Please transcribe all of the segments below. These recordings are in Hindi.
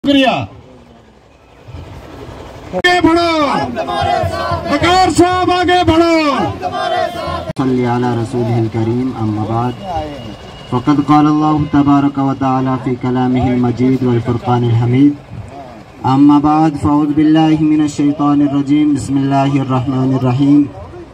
शुक्रिया। आगे बढ़ो, वकार साहब आगे बढ़ो। सल्ली अला रसूलिहिल करीम, अम्मा बाद, फ़क़द क़ाल अल्लाहु तबारक व तआला फ़ी कलामिहिल मजीद वल फ़ुरक़ानिल हमीद, अम्मा बाद, फ़अऊज़ु बिल्लाहि मिनश शैतानिर रजीम, बिस्मिल्लाहिर रहमानिर रहीम।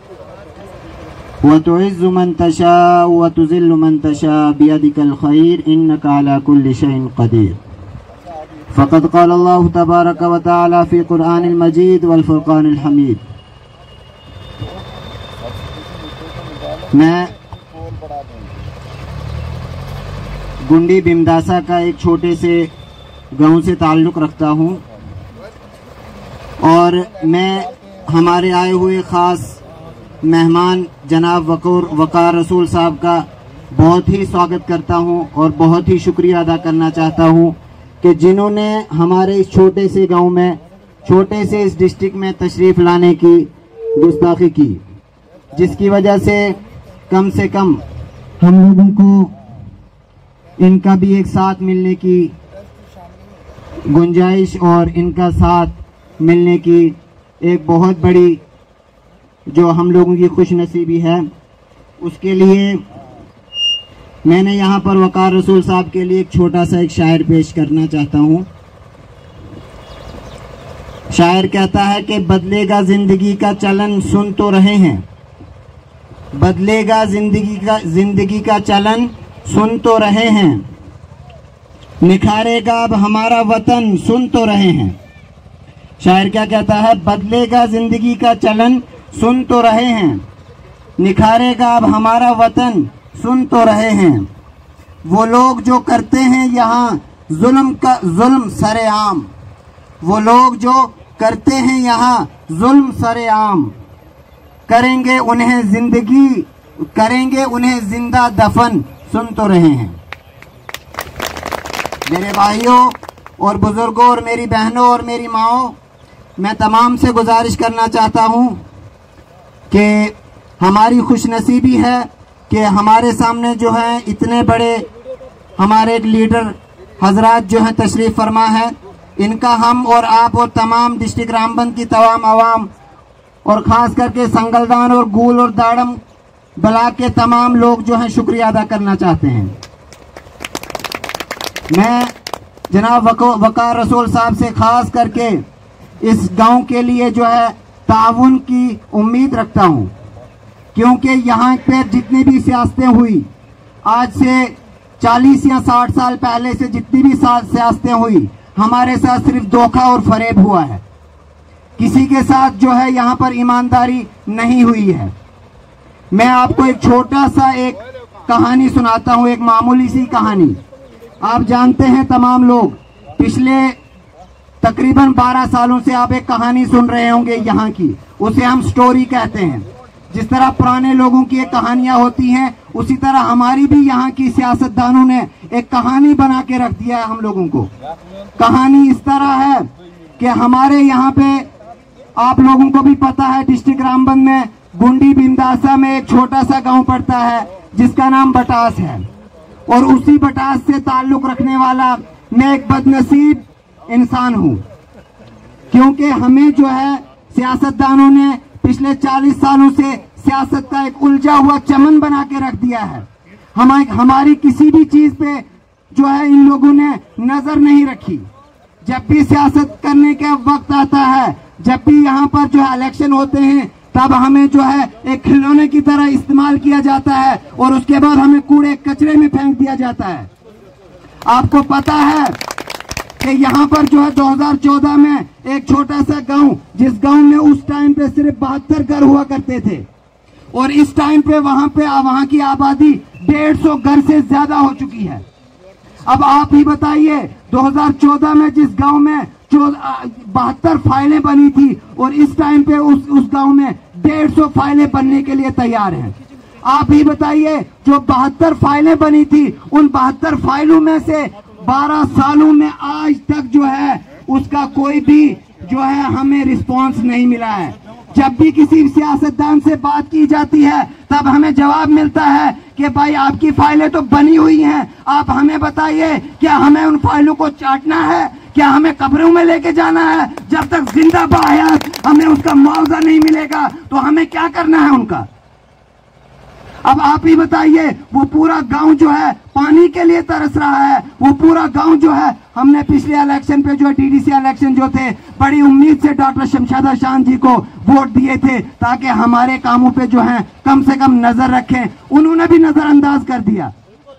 व तुइज़्ज़ु मन तशाअ व तुज़िल्लु मन तशाअ बियदिकल ख़ैर, इन्नका अला कुल्लि शैइन क़दीर। फ़क़द क़ाल अल्लाहु तबारक व तआला फ़ी क़ुरआनिल मजीद वल फ़ुरक़ानिल हमीद। मैं गुंडी बिमदासा का एक छोटे से गांव से ताल्लुक़ रखता हूं और मैं हमारे आए हुए ख़ास मेहमान जनाब वकार रसूल साहब का बहुत ही स्वागत करता हूं और बहुत ही शुक्रिया अदा करना चाहता हूं कि जिन्होंने हमारे इस छोटे से गांव में, छोटे से इस डिस्ट्रिक्ट में तशरीफ़ लाने की गुस्ताखी की, जिसकी वजह से कम हम लोगों को इनका भी एक साथ मिलने की गुंजाइश और इनका साथ मिलने की एक बहुत बड़ी जो हम लोगों की खुशनसीबी है, उसके लिए मैंने यहाँ पर वकार रसूल साहब के लिए एक छोटा सा एक शायर पेश करना चाहता हूँ। शायर कहता है कि बदलेगा जिंदगी का चलन सुन तो रहे हैं, बदलेगा जिंदगी का चलन सुन तो रहे हैं, निखारेगा अब हमारा वतन सुन तो रहे हैं। शायर क्या कहता है? बदलेगा जिंदगी का चलन सुन तो रहे हैं, निखारेगा अब हमारा वतन सुन तो रहे हैं। वो लोग जो करते हैं यहाँ जुल्म सरेआम, वो लोग जो करते हैं यहाँ जुल्म सरेआम, करेंगे उन्हें जिंदा दफन सुन तो रहे हैं। मेरे भाइयों और बुजुर्गों और मेरी बहनों और मेरी माओ, मैं तमाम से गुजारिश करना चाहता हूँ कि हमारी खुशनसीबी है कि हमारे सामने जो है इतने बड़े हमारे एक लीडर हजरात जो हैं तशरीफ़ फरमा है। इनका हम और आप और तमाम डिस्ट्रिक्ट रामबंद की तमाम आवाम और ख़ास करके संगलदान और गूल और दाड़म ब्लॉक के तमाम लोग जो हैं शुक्रिया अदा करना चाहते हैं। मैं जनाब वकार रसूल साहब से ख़ास करके इस गांव के लिए जो है ताउन की उम्मीद रखता हूं, क्योंकि यहाँ पे जितनी भी सियासतें हुई, आज से 40 या 60 साल पहले से जितनी भी सियासतें हुई, हमारे साथ सिर्फ धोखा और फरेब हुआ है। किसी के साथ जो है यहाँ पर ईमानदारी नहीं हुई है। मैं आपको एक छोटा सा एक कहानी सुनाता हूँ, एक मामूली सी कहानी। आप जानते हैं तमाम लोग, पिछले तकरीबन 12 सालों से आप एक कहानी सुन रहे होंगे यहाँ की, उसे हम स्टोरी कहते हैं। जिस तरह पुराने लोगों की एक कहानियां होती हैं, उसी तरह हमारी भी यहाँ की सियासतदानों ने एक कहानी बना के रख दिया है हम लोगों को। कहानी इस तरह है कि हमारे यहाँ पे आप लोगों को भी पता है, डिस्ट्रिक्ट रामबंद में गुंडी बिमदासा में एक छोटा सा गांव पड़ता है जिसका नाम बटास है, और उसी बटास से ताल्लुक रखने वाला मैं एक बदनसीब इंसान हूँ, क्योंकि हमें जो है सियासतदानों ने पिछले 40 सालों से सियासत का एक उलझा हुआ चमन बना के रख दिया है। हमारी किसी भी चीज पे जो है इन लोगों ने नजर नहीं रखी। जब भी सियासत करने का वक्त आता है, जब भी यहाँ पर जो है इलेक्शन होते हैं, तब हमें जो है एक खिलौने की तरह इस्तेमाल किया जाता है और उसके बाद हमें कूड़े कचरे में फेंक दिया जाता है। आपको पता है कि यहाँ पर जो है 2014 में एक छोटा सा गांव, जिस गांव में उस टाइम पे सिर्फ 72 घर हुआ करते थे, और इस टाइम पे वहां की आबादी 150 घर से ज्यादा हो चुकी है। अब आप ही बताइए, 2014 में जिस गांव में 72 फाइलें बनी थी, और इस टाइम पे उस गांव में 150 फाइलें बनने के लिए तैयार हैं। आप ही बताइए, जो 72 फाइलें बनी थी, उन 72 फाइलों में से 12 सालों में आज तक जो है उसका कोई भी जो है हमें रिस्पांस नहीं मिला है। जब भी किसी सियासतदान से बात की जाती है, तब हमें जवाब मिलता है कि भाई आपकी फाइलें तो बनी हुई हैं, आप हमें बताइए क्या हमें उन फाइलों को चाटना है, क्या हमें कब्रों में लेके जाना है? जब तक जिंदा बाहयात हमें उसका मुआवजा नहीं मिलेगा तो हमें क्या करना है उनका? अब आप ही बताइए, वो पूरा गांव जो है पानी के लिए तरस रहा है। वो पूरा गांव जो है, हमने पिछले इलेक्शन पे जो डीडीसी इलेक्शन जो थे, बड़ी उम्मीद से डॉक्टर शमशादा शान जी को वोट दिए थे ताकि हमारे कामों पे जो है कम से कम नजर रखें। उन्होंने भी नजरअंदाज कर दिया।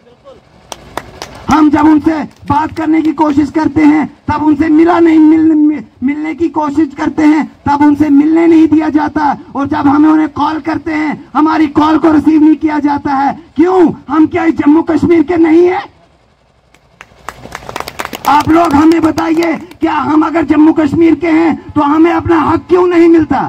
हम जब उनसे बात करने की कोशिश करते हैं तब उनसे मिलने की कोशिश करते हैं तब उनसे मिलने नहीं दिया जाता, और जब हमें उन्हें कॉल करते हैं हमारी कॉल को रिसीव नहीं किया जाता है। क्यों? हम क्या जम्मू कश्मीर के नहीं है? आप लोग हमें बताइए, क्या हम अगर जम्मू कश्मीर के हैं तो हमें अपना हक क्यों नहीं मिलता?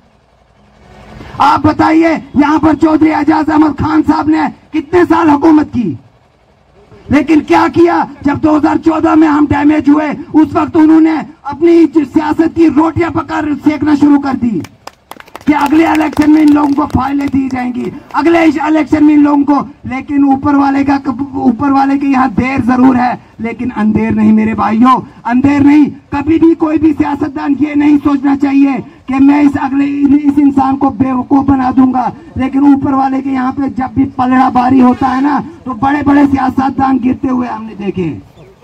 आप बताइए, यहां पर चौधरी एजाज अहमद खान साहब ने कितने साल हुकूमत की, लेकिन क्या किया? जब 2014 में हम डैमेज हुए उस वक्त उन्होंने अपनी सियासत की रोटियां पका सेकना शुरू कर दी कि अगले इलेक्शन में इन लोगों को फाइलें दी जाएंगी, अगले इलेक्शन में इन लोगों को। लेकिन ऊपर वाले के यहाँ देर जरूर है लेकिन अंधेर नहीं मेरे भाइयों, अंधेर नहीं। कभी भी कोई भी सियासतदान ये नहीं सोचना चाहिए कि मैं इस इंसान को बेवकूफ बना दूंगा, लेकिन ऊपर वाले के यहाँ पे जब भी पलड़ा बारी होता है ना तो बड़े बड़े सियासतदान गिरते हुए हमने देखे।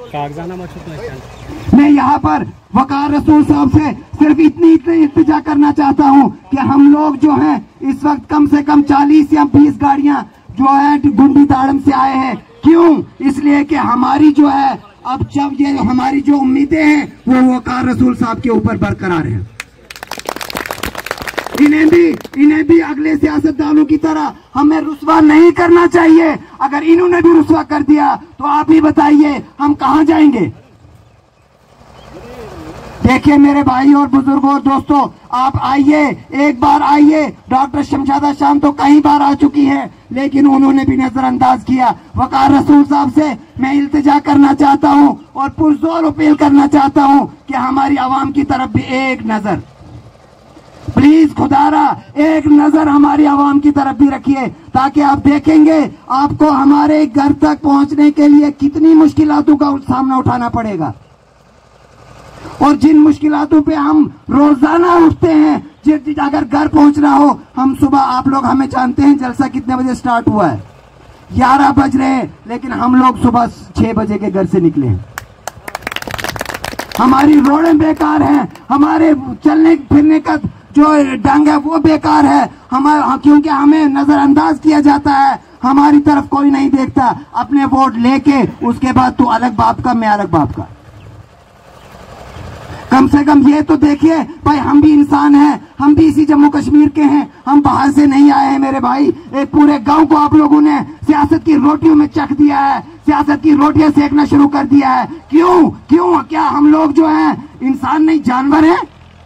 मैं यहाँ पर वकार रसूल साहब से सिर्फ इतनी इल्तिजा करना चाहता हूँ कि हम लोग जो हैं इस वक्त कम से कम 40 या 20 गाड़ियां जो है गुंडी ताड़म से आए हैं। क्यों? इसलिए कि हमारी जो है अब जब ये हमारी जो उम्मीदें हैं वो वकार रसूल साहब के ऊपर बरकरार हैं। इन्हें भी अगले सियासतदानों की तरह हमें रुस्वा नहीं करना चाहिए। अगर इन्होंने भी रुस्वा कर दिया तो आप ही बताइए हम कहां जाएंगे? देखिए मेरे भाई और बुजुर्गों और दोस्तों, आप आइए, एक बार आइए। डॉक्टर शमशादा शान तो कई बार आ चुकी है लेकिन उन्होंने भी नजरअंदाज किया। वकार रसूल साहब से मैं इल्तिजा करना चाहता हूं और पुरजोर अपील करना चाहता हूं कि हमारी आवाम की तरफ भी एक नजर, प्लीज खुदारा एक नजर हमारी आवाम की तरफ भी रखिए, ताकि आप देखेंगे आपको हमारे घर तक पहुंचने के लिए कितनी मुश्किलातों का सामना उठाना पड़ेगा। और जिन मुश्किलातों पे हम रोजाना उठते हैं, अगर घर पहुंचना हो, हम सुबह, आप लोग हमें जानते हैं जलसा कितने बजे स्टार्ट हुआ है, 11 बज रहे हैं, लेकिन हम लोग सुबह 6 बजे के घर से निकले हैं। हमारी रोडें बेकार हैं, हमारे चलने फिरने का जो ढंग है वो बेकार है, क्योंकि हमें नजरअंदाज किया जाता है, हमारी तरफ कोई नहीं देखता। अपने वोट लेके उसके बाद तू अलग बाप का, मैं अलग बाप का। कम से कम ये तो देखिए भाई, हम भी इंसान हैं, हम भी इसी जम्मू कश्मीर के हैं, हम बाहर से नहीं आए हैं मेरे भाई। एक पूरे गांव को आप लोगों ने सियासत की रोटियों में चख दिया है, सियासत की रोटियां सेकना शुरू कर दिया है। क्यों? क्या हम लोग जो हैं इंसान नहीं जानवर हैं?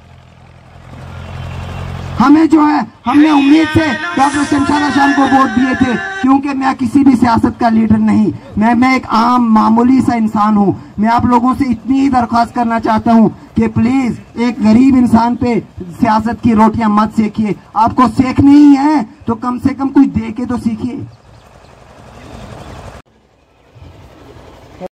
हमें जो है, हमने उम्मीद से डॉक्टर शमशादा शान को वोट दिए थे, क्योंकि मैं किसी भी सियासत का लीडर नहीं, मैं एक आम मामूली सा इंसान हूं। मैं आप लोगों से इतनी ही दरख्वास्त करना चाहता हूं कि प्लीज एक गरीब इंसान पे सियासत की रोटियां मत सेकिए। आपको सेकनी ही है तो कम से कम कुछ दे के तो सीखिए।